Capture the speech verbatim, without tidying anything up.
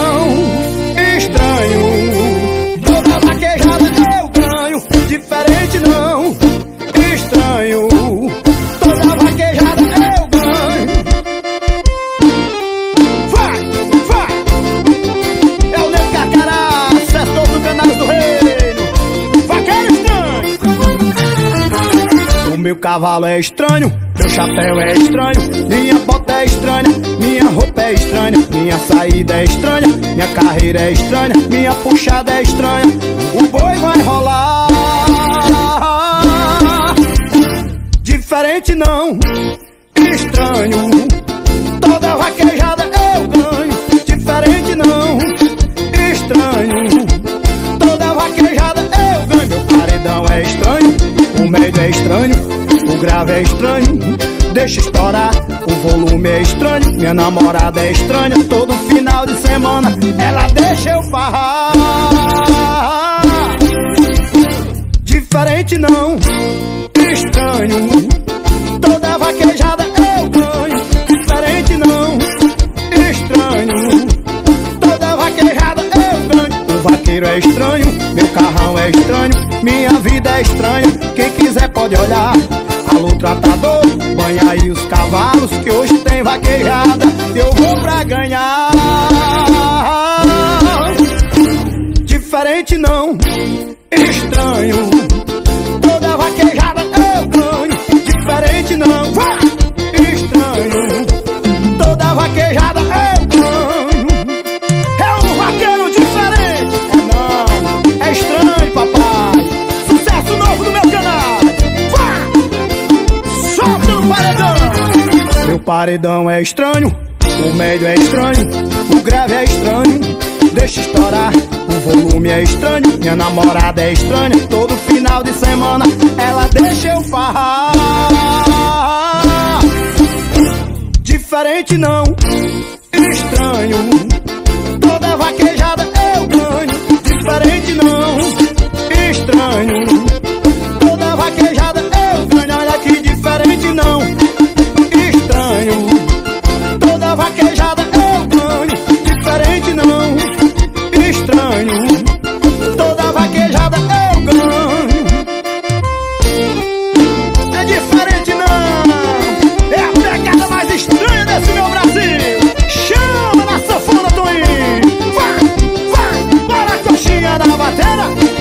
não, estranho. Toda vaquejada eu ganho, diferente não, estranho. Toda vaquejada eu ganho. Vai, vai. É o Nego Carcará, setor do canal do reino. Vaqueiro estranho. O meu cavalo é estranho, meu chapéu é estranho, minha bota é estranha, minha roupa é estranha, minha saída é estranha, minha carreira é estranha, minha puxada é estranha. O boi vai rolar. Diferente não, estranho. Toda vaquejada eu ganho. Diferente não, estranho. Toda vaquejada eu ganho. Meu paredão é estranho, o meio é estranho, o grave é estranho, deixa estourar, o volume é estranho. Minha namorada é estranha, todo final de semana ela deixa eu farrar. Diferente não, estranho. Toda vaquejada eu ganho. Diferente não, estranho. Toda vaquejada eu ganho. O vaqueiro é estranho, meu carrão é estranho, minha vida é estranha. Quem quiser pode olhar. Alô tratador, banha aí os cavalos, que hoje tem vaquejada, eu vou pra ganhar. Diferente não, estranho. Toda vaquejada eu ganho. Diferente não, vai, estranho. Toda vaquejada eu ganho. É um vaqueiro diferente. É não, é estranho, papai. Sucesso novo no meu canal. Meu paredão é estranho, o médio é estranho, o grave é estranho, deixa estourar, o volume é estranho. Minha namorada é estranha, todo final de semana ela deixa eu farrar. Diferente não, estranho. Toda vaquejada eu ganho. Diferente não, estranho. Toda vaquejada eu ganho. Olha que diferente não, estranho. Toda vaquejada eu ganho. Diferente não, estranho. Toda vaquejada eu ganho. É diferente não, é a pegada mais estranha desse meu Brasil. Chama na sanfona, Toninho. Vai, vai, bora a coxinha da batera.